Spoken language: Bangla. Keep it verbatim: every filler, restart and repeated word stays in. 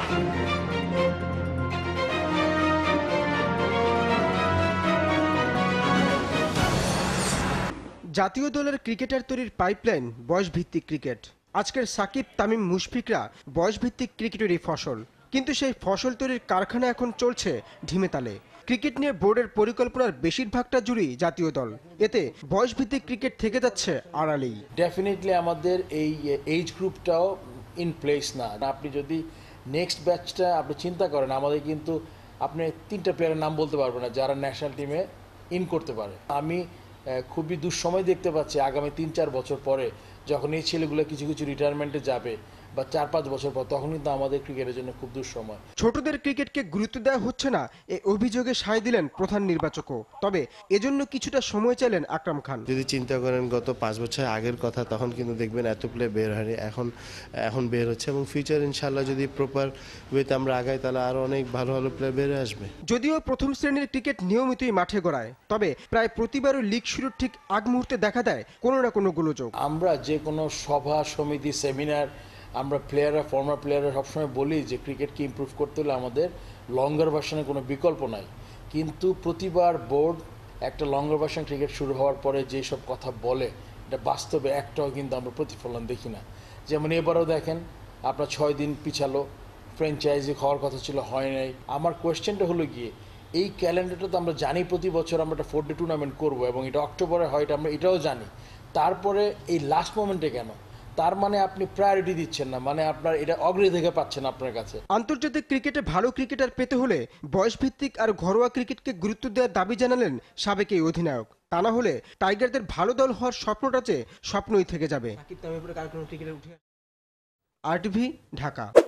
জাতীয় দলের ক্রিকেটার তৈরির পাইপলাইন বয়সভিত্তিক ক্রিকেট। আজকের সাকিব, তামিম, মুশফিকরা বয়সভিত্তিক ক্রিকেটেরই ফসল, কিন্তু সেই ফসল তৈরির কারখানা এখন চলছে ঢিমে তালে। ক্রিকেট নিয়ে বোর্ডের পরিকল্পনার বেশিরভাগটা জুড়েই জাতীয় দল, এতে বয়সভিত্তিক ক্রিকেট থেকে যাচ্ছে আড়ালেই। ডেফিনেটলি আমাদের এই এজ গ্রুপটাও ইন প্লেস না। আপনি যদি নেক্সট ব্যাচটা আপনি চিন্তা করেন, আমাদের কিন্তু আপনি তিনটা প্লেয়ারের নাম বলতে পারবেন না যারা ন্যাশনাল টিমে ইন করতে পারে। আমি খুবই দুঃসময় দেখতে পাচ্ছি আগামী তিন চার বছর পরে যখন এই ছেলেগুলো কিছু কিছু রিটায়ারমেন্টে যাবে বা চার পাঁচ বছর পর, তখন কিন্তু আমাদের ক্রিকেটের জন্য খুব দুঃসময়। ছোটদের ক্রিকেটকে গুরুত্ব দেওয়া হচ্ছে না, এই অভিযোগে সায় দিলেন প্রধান নির্বাচকও। তবে এজন্য কিছুটা সময় চাইলেন আকরাম খান। যদি চিন্তা করেন গত পাঁচ বছর আগের কথা, তখন কিন্তু দেখবেন এত প্লেয়ার বের হয়নি, এখন এখন বের হচ্ছে এবং ফিউচার ইনশাল্লাহ যদি প্রপার ওয়েতে আমরা আগাই তাহলে আরো অনেক ভালো ভালো প্লেয়ার বের আসবে। যদিও প্রথম শ্রেণীর ক্রিকেট নিয়মিতই মাঠে গড়ায়, তবে প্রায় প্রতিবারই লিগ শুরুর ঠিক আগ মুহূর্তে দেখা দেয় কোনো না কোনো গোলযোগ। আমরা যে কোনো সভা সমিতি সেমিনার আমরা প্লেয়াররা ফর্মার প্লেয়াররা সবসময় বলি যে ক্রিকেটকে ইমপ্রুভ করতে হলে আমাদের লঙ্গার ভার্সনের কোনো বিকল্প নাই, কিন্তু প্রতিবার বোর্ড একটা লঙ্গার ভার্সন ক্রিকেট শুরু হওয়ার পরে যেসব কথা বলে এটা বাস্তবে একটাও কিন্তু আমরা প্রতিফলন দেখি না। যেমন এবারও দেখেন আপনার ছয় দিন পিছালো, ফ্র্যাঞ্চাইজি হওয়ার কথা ছিল, হয় নাই। আমার কোয়েশ্চেনটা হলো গিয়ে এই ক্যালেন্ডারটা তো আমরা জানি প্রতি বছর আমরা একটা ফোর ডে টুর্নামেন্ট করবো এবং এটা অক্টোবরে হয়, এটা আমরা এটাও জানি, তারপরে এই লাস্ট মোমেন্টে কেন? তার মানে আপনি প্রায়োরিটি দিচ্ছেন না, মানে আপনার এটা অগ্রাধিকার পাচ্ছেন আপনার কাছে। আন্তর্জাতিক ক্রিকেটে ভালো ক্রিকেটার পেতে হলে বয়সভিত্তিক আর ঘরোয়া ক্রিকেটকে গুরুত্ব দেওয়ার দাবি জানালেন সাবেক এই অধিনায়ক। তা না হলে টাইগারদের ভালো দল হওয়ার স্বপ্নটা যে স্বপ্নই থেকে যাবে। আর টিভি, ঢাকা।